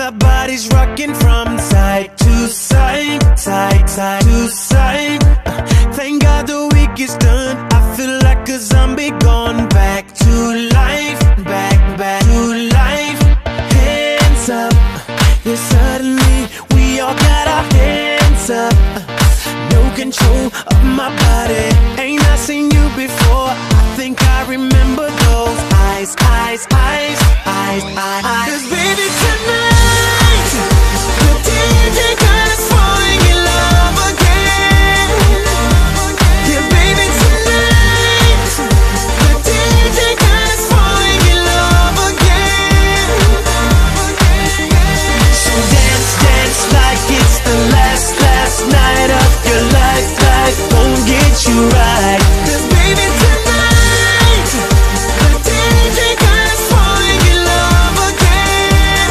my body's rocking from side to side, side, side to side. Thank God the week is done. I feel like a zombie gone back to life, back to life. Hands up, yeah, suddenly we all got our hands up. No control of my body. Ain't I seen you before? I think I remember those eyes, eyes, eyes, eyes, eyes. 'Cause baby tonight, the DJ got us falling in love again. Yeah, baby tonight, the DJ got us falling in love again. So dance, dance like it's the last night of your life. Life won't get you right. 'Cause baby tonight, the DJ got us falling in love again.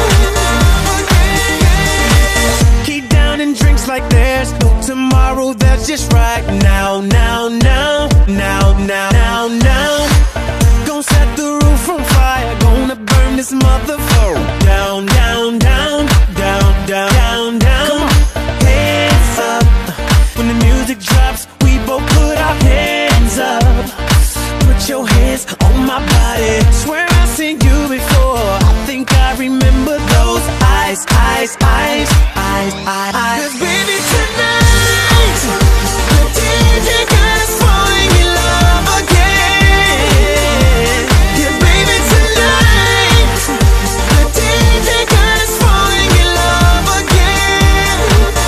Keep down and drinks like there's no tomorrow. That's just right now, now, now, now, now, now, now. Gonna set the roof on fire. Gonna burn this motherfucker down, down, down, down, down, down, down. Hands up. When the music drops, we both put our hands up. Put your hands on my body. Swear I've seen you before. I think I remember those eyes, eyes, eyes, eyes, eyes. 'Cause baby tonight, the DJ got us falling in love again. Yeah, baby tonight, the DJ got us falling in love again.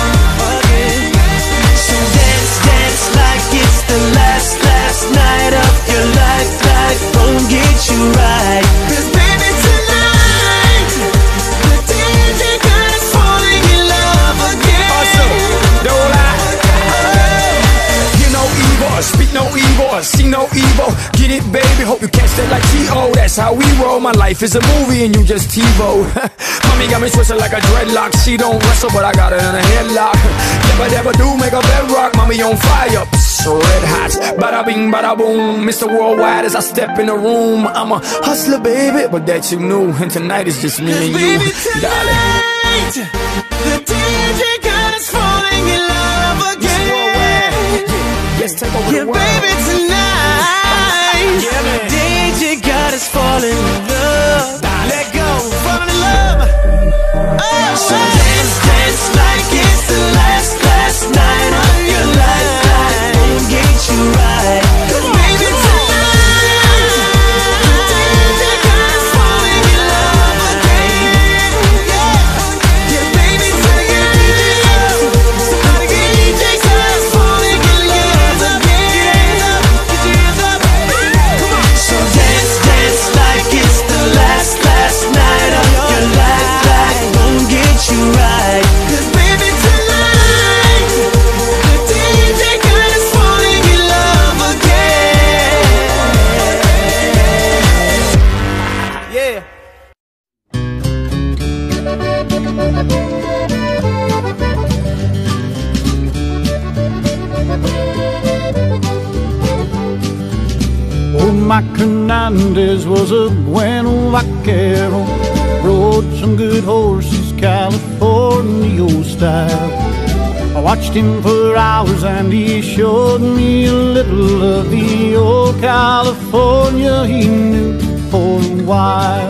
So dance, dance like it's the last night of your life. Life won't get you right. 'Cause baby tonight, the DJ got us falling in love again. Awesome, don't lie. Hear no evil, speak no evil, see no evil. Get it, baby, hope you catch that like T.O. That's how we roll. My life is a movie and you just TiVo. Mommy got me twisted like a dreadlock. She don't wrestle, but I got her in a headlock. Never do make a bedrock. Mommy on fire, so red hot. Bada bing, bada boom. Mr. Worldwide as I step in the room. I'm a hustler, baby, but that you knew. And tonight is just me and you, darling. The DJ got us falling in love again. Yes, take over yeah, the world. Baby tonight, yeah, man. DJ got us falling in love. Let go, falling in love. Oh, so dance, dance like it's the last night of your life. Life won't get you right. 'Cause baby tonight, the DJ got us falling in love again. Yeah, baby tonight, somebody get DJ got us falling in love again. Get your hands up, come on. So dance, dance like it's the last night of your life. Life won't get you right. 'Cause baby tonight, the DJ got us falling in love again. Yeah. Old Mike Hernandez was a bueno vaquero. Rode some good horses, California style. I watched him for hours and he showed me a little of the old California he knew for a while.